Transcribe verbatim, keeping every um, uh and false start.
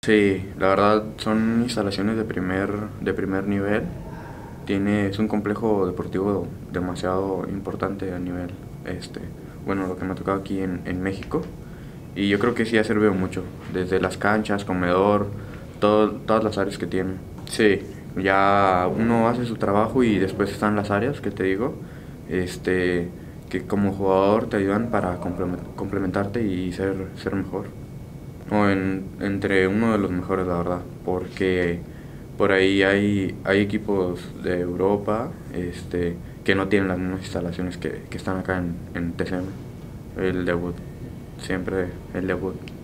Sí, la verdad son instalaciones de primer, de primer nivel. Tiene, es un complejo deportivo demasiado importante a nivel, este, bueno, lo que me ha tocado aquí en, en México. Y yo creo que sí ha servido mucho, desde las canchas, comedor, todo, todas las áreas que tiene. Sí, ya uno hace su trabajo y después están las áreas que te digo, este, que como jugador te ayudan para complemen- complementarte y ser, ser mejor. O en, entre uno de los mejores, la verdad, porque por ahí hay, hay equipos de Europa este, que no tienen las mismas instalaciones que, que están acá en, en T C M. El debut, siempre el debut.